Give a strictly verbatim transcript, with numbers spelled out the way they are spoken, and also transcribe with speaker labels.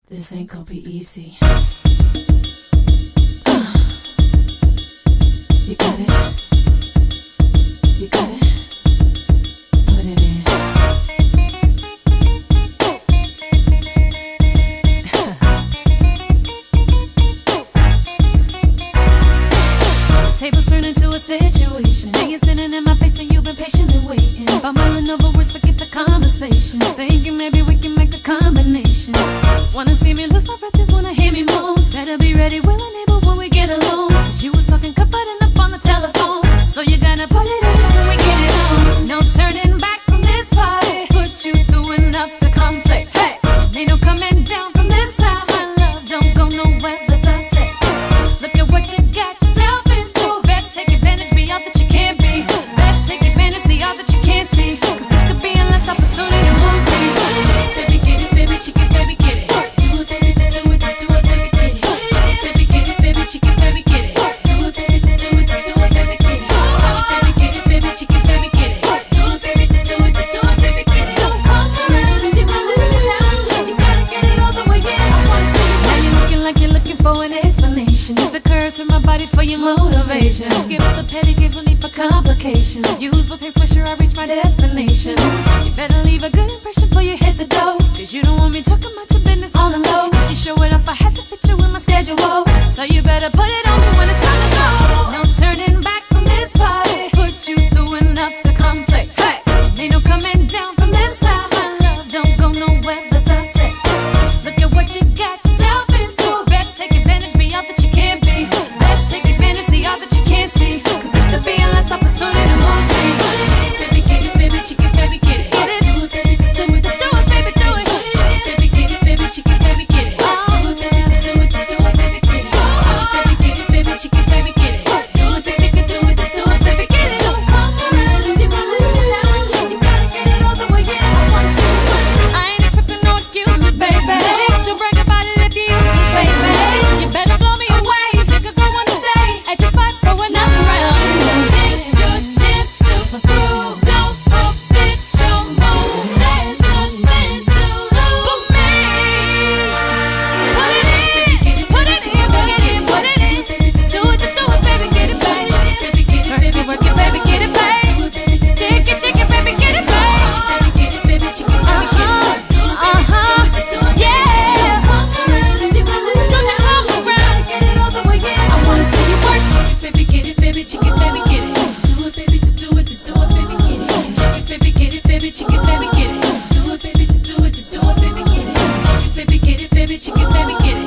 Speaker 1: This ain't gonna be easy. You got it. You got it. Put it in.
Speaker 2: Tables turn into a situation. Now you're sitting in my face and you've been patiently waiting. By mulling over words, forget the conversation. Thinking maybe we can make a combination. Wanna see me lose my breath and wanna hear me moan. Better be ready, willing, able when we get alone. Cause you was talking, confiding up on the telephone. So you gotta put it in when we get it on. No turning back from this party. Put you through enough to complete. Hey, ain't no coming down from this side. My love don't go nowhere, as I said. Look at what you got yourself into. Best take advantage, be all that you can be. Best take advantage, see all that you can't see. Cause this could be a last opportunity to move me.
Speaker 3: Baby, get it, baby, chicken, baby, get it. Do it, baby, do it, do it, baby, get it. Baby, get it, baby, chicken, baby, get it. Do it, baby, do it, do it, baby, get it. Baby, get it, baby, chicken, baby, get it. Do it, baby, do it, do it, baby, get it.
Speaker 2: Don't walk around if you wanna live it out. You gotta get it all the way in. I wanna see you. Now you're looking like you're looking for an explanation. Use the curves in my body for your motivation. Skip the petty games, no need for complications. Use both hands, make sure I reach my destination. You better leave a good impression before you hit the door. Cause you don't want me talking about your business on the low. You show it off, I had to fit you in my schedule. So you better put it on me when it's time to go. No turning back from this party. Put you through enough to complete. Hey, ain't no coming down from this side. My love don't go nowhere, as I said. Look at what you got yourself into. Best take advantage, be all that you can be. Best take advantage, see all that you can't see. Cause this could be a last opportunity to move me.
Speaker 3: Baby, get it, baby, chicken, baby, get it.
Speaker 2: Get it.
Speaker 3: Do it, baby, do it,
Speaker 2: Do it, baby, do it.
Speaker 3: baby, get it, baby, chicken, baby, get it. Do it, baby, do it, do it, baby, get it. Baby, get it, baby, chicken, baby, get it.
Speaker 2: Do it, baby, do it, do it, baby, get it. Don't walk around if you wanna live it out. You gotta get it all the way in. I wanna see you work. I ain't accepting no excuses, baby. Don't brag about it if you use this, baby. You better blow me away. Think I'm gonna stay at your spot for another round. This your chance to prove. Don't forget your move. There's nothing to lose for me. Put it in, put it in, put it in, put it in. Do it, do it, baby, get it, baby.
Speaker 3: Baby, get it, baby,
Speaker 2: Work it, baby, get it, baby. Chick it, chick it, baby, get it, baby.
Speaker 3: baby, get it, baby, chicken, baby, get it.
Speaker 2: Uh-huh, yeah. Walk around if you wanna, don't you all around. Get it all the way in. I wanna see you work.
Speaker 3: Baby, get it, baby, chicken, baby, get it. Do it, baby, to do it, to do it, baby, get it. Chicken, baby, get it, baby, chicken, baby, get it. Do it, baby, to do it, to do it, baby, get it. Chicken, baby, get it, baby, chicken, baby, get it.